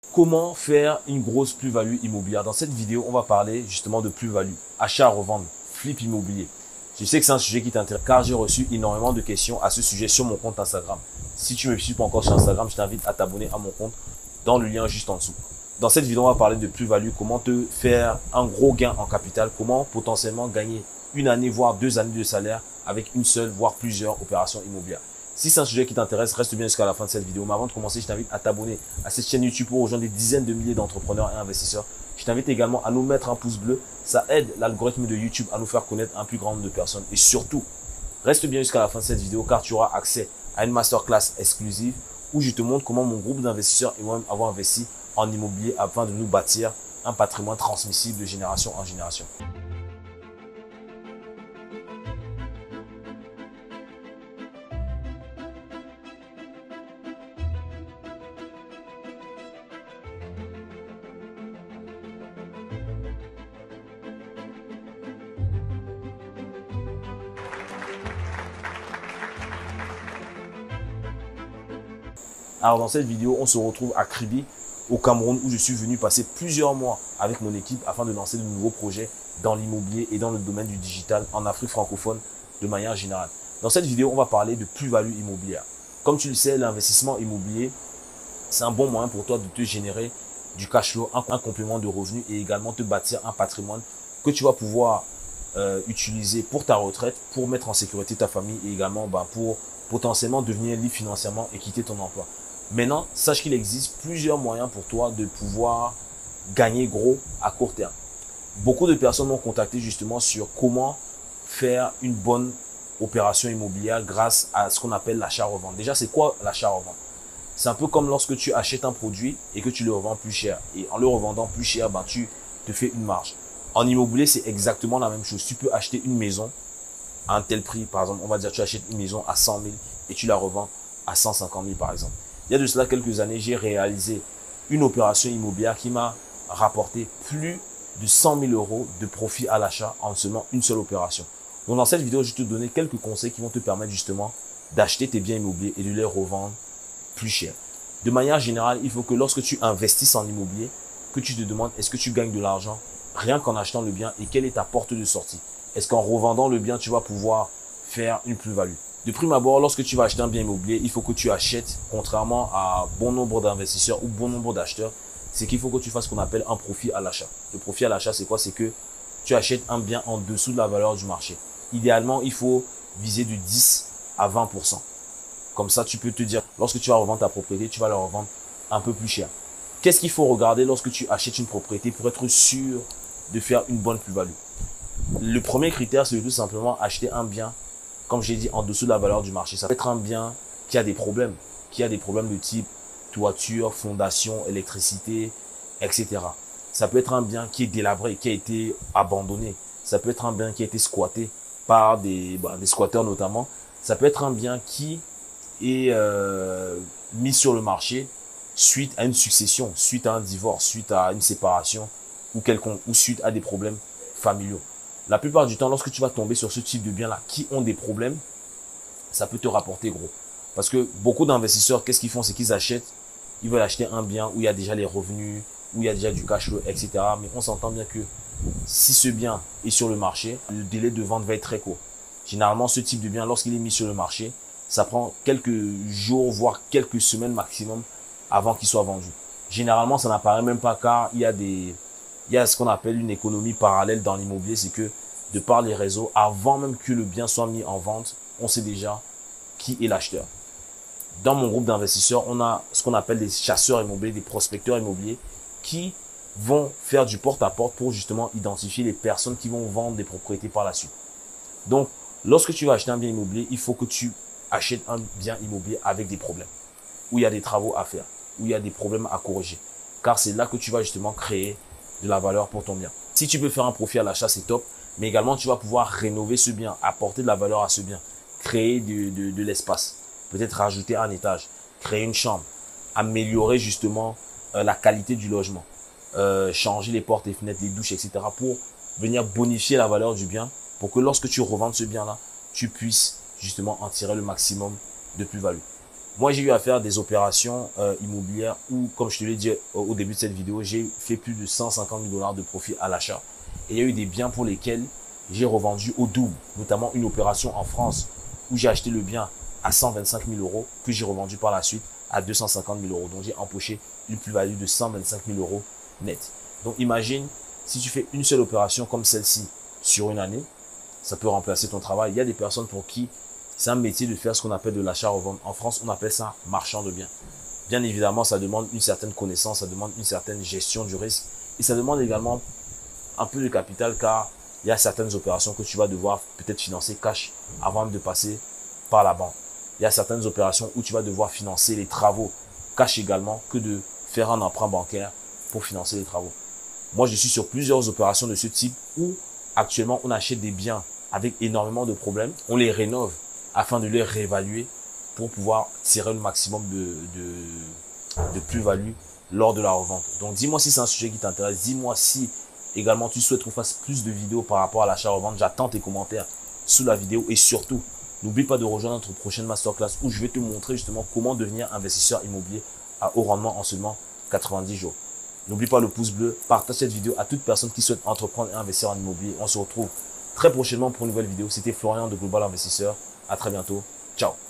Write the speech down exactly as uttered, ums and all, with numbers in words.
Comment faire une grosse plus-value immobilière? Dans cette vidéo, on va parler justement de plus-value, achat, revente, flip immobilier. Je sais que c'est un sujet qui t'intéresse car j'ai reçu énormément de questions à ce sujet sur mon compte Instagram. Si tu ne me suis pas encore sur Instagram, je t'invite à t'abonner à mon compte dans le lien juste en dessous. Dans cette vidéo, on va parler de plus-value, comment te faire un gros gain en capital, comment potentiellement gagner une année, voire deux années de salaire avec une seule, voire plusieurs opérations immobilières. Si c'est un sujet qui t'intéresse, reste bien jusqu'à la fin de cette vidéo. Mais avant de commencer, je t'invite à t'abonner à cette chaîne YouTube pour rejoindre des dizaines de milliers d'entrepreneurs et investisseurs. Je t'invite également à nous mettre un pouce bleu. Ça aide l'algorithme de YouTube à nous faire connaître un plus grand nombre de personnes. Et surtout, reste bien jusqu'à la fin de cette vidéo car tu auras accès à une masterclass exclusive où je te montre comment mon groupe d'investisseurs et moi-même avons investi en immobilier afin de nous bâtir un patrimoine transmissible de génération en génération. Alors dans cette vidéo, on se retrouve à Kribi, au Cameroun, où je suis venu passer plusieurs mois avec mon équipe afin de lancer de nouveaux projets dans l'immobilier et dans le domaine du digital en Afrique francophone de manière générale. Dans cette vidéo, on va parler de plus-value immobilière. Comme tu le sais, l'investissement immobilier, c'est un bon moyen pour toi de te générer du cash flow, un, un complément de revenus et également te bâtir un patrimoine que tu vas pouvoir euh, utiliser pour ta retraite, pour mettre en sécurité ta famille et également bah, pour potentiellement devenir libre financièrement et quitter ton emploi. Maintenant, sache qu'il existe plusieurs moyens pour toi de pouvoir gagner gros à court terme. Beaucoup de personnes m'ont contacté justement sur comment faire une bonne opération immobilière grâce à ce qu'on appelle l'achat-revente. Déjà, c'est quoi l'achat-revente? C'est un peu comme lorsque tu achètes un produit et que tu le revends plus cher. Et en le revendant plus cher, ben, tu te fais une marge. En immobilier, c'est exactement la même chose. Tu peux acheter une maison à un tel prix. Par exemple, on va dire que tu achètes une maison à cent mille et tu la revends à cent cinquante mille par exemple. Il y a de cela quelques années, j'ai réalisé une opération immobilière qui m'a rapporté plus de cent mille euros de profit à l'achat en seulement une seule opération. Donc dans cette vidéo, je vais te donner quelques conseils qui vont te permettre justement d'acheter tes biens immobiliers et de les revendre plus cher. De manière générale, il faut que lorsque tu investisses en immobilier, que tu te demandes est-ce que tu gagnes de l'argent rien qu'en achetant le bien et quelle est ta porte de sortie. Est-ce qu'en revendant le bien, tu vas pouvoir faire une plus-value? De prime abord, lorsque tu vas acheter un bien immobilier, il faut que tu achètes, contrairement à bon nombre d'investisseurs ou bon nombre d'acheteurs, c'est qu'il faut que tu fasses ce qu'on appelle un profit à l'achat. Le profit à l'achat, c'est quoi? C'est que tu achètes un bien en dessous de la valeur du marché. Idéalement, il faut viser de dix à vingt pour cent. Comme ça, tu peux te dire, lorsque tu vas revendre ta propriété, tu vas la revendre un peu plus cher. Qu'est-ce qu'il faut regarder lorsque tu achètes une propriété pour être sûr de faire une bonne plus-value? Le premier critère, c'est tout simplement acheter un bien, comme j'ai dit, en dessous de la valeur du marché. Ça peut être un bien qui a des problèmes, qui a des problèmes de type toiture, fondation, électricité, et cetera. Ça peut être un bien qui est délabré, qui a été abandonné. Ça peut être un bien qui a été squatté par des, bah, des squatteurs notamment. Ça peut être un bien qui est euh, mis sur le marché suite à une succession, suite à un divorce, suite à une séparation ou, quelconque, ou suite à des problèmes familiaux. La plupart du temps, lorsque tu vas tomber sur ce type de biens-là qui ont des problèmes, ça peut te rapporter gros. Parce que beaucoup d'investisseurs, qu'est-ce qu'ils font? C'est qu'ils achètent, ils veulent acheter un bien où il y a déjà les revenus, où il y a déjà du cash flow, et cetera. Mais on s'entend bien que si ce bien est sur le marché, le délai de vente va être très court. Généralement, ce type de bien, lorsqu'il est mis sur le marché, ça prend quelques jours, voire quelques semaines maximum avant qu'il soit vendu. Généralement, ça n'apparaît même pas car il y a des... Il y a ce qu'on appelle une économie parallèle dans l'immobilier, c'est que de par les réseaux, avant même que le bien soit mis en vente, on sait déjà qui est l'acheteur. Dans mon groupe d'investisseurs, on a ce qu'on appelle des chasseurs immobiliers, des prospecteurs immobiliers qui vont faire du porte-à-porte pour justement identifier les personnes qui vont vendre des propriétés par la suite. Donc, lorsque tu vas acheter un bien immobilier, il faut que tu achètes un bien immobilier avec des problèmes, où il y a des travaux à faire, où il y a des problèmes à corriger. Car c'est là que tu vas justement créer de la valeur pour ton bien. Si tu peux faire un profit à l'achat, c'est top. Mais également, tu vas pouvoir rénover ce bien, apporter de la valeur à ce bien, créer de, de, de l'espace, peut-être rajouter un étage, créer une chambre, améliorer justement euh, la qualité du logement, euh, changer les portes et fenêtres, les douches, et cetera pour venir bonifier la valeur du bien pour que lorsque tu revends ce bien-là, tu puisses justement en tirer le maximum de plus-value. Moi, j'ai eu à faire des opérations euh, immobilières où, comme je te l'ai dit au, au début de cette vidéo, j'ai fait plus de cent cinquante mille dollars de profit à l'achat. Et il y a eu des biens pour lesquels j'ai revendu au double, notamment une opération en France où j'ai acheté le bien à cent vingt-cinq mille euros, que j'ai revendu par la suite à deux cent cinquante mille euros. Donc, j'ai empoché une plus-value de cent vingt-cinq mille euros net. Donc, imagine, si tu fais une seule opération comme celle-ci sur une année, ça peut remplacer ton travail. Il y a des personnes pour qui c'est un métier de faire ce qu'on appelle de l'achat-revente. En France, on appelle ça marchand de biens. Bien évidemment, ça demande une certaine connaissance, ça demande une certaine gestion du risque et ça demande également un peu de capital car il y a certaines opérations que tu vas devoir peut-être financer cash avant même de passer par la banque. Il y a certaines opérations où tu vas devoir financer les travaux cash également que de faire un emprunt bancaire pour financer les travaux. Moi, je suis sur plusieurs opérations de ce type où actuellement on achète des biens avec énormément de problèmes, on les rénove afin de les réévaluer pour pouvoir tirer le maximum de, de, de plus-value lors de la revente. Donc, dis-moi si c'est un sujet qui t'intéresse. Dis-moi si également tu souhaites qu'on fasse plus de vidéos par rapport à l'achat-revente. J'attends tes commentaires sous la vidéo et surtout, n'oublie pas de rejoindre notre prochaine masterclass où je vais te montrer justement comment devenir investisseur immobilier à haut rendement en seulement quatre-vingt-dix jours. N'oublie pas le pouce bleu, partage cette vidéo à toute personne qui souhaite entreprendre et investir en immobilier. On se retrouve très prochainement pour une nouvelle vidéo. C'était Florian de Global Investisseur. À très bientôt. Ciao.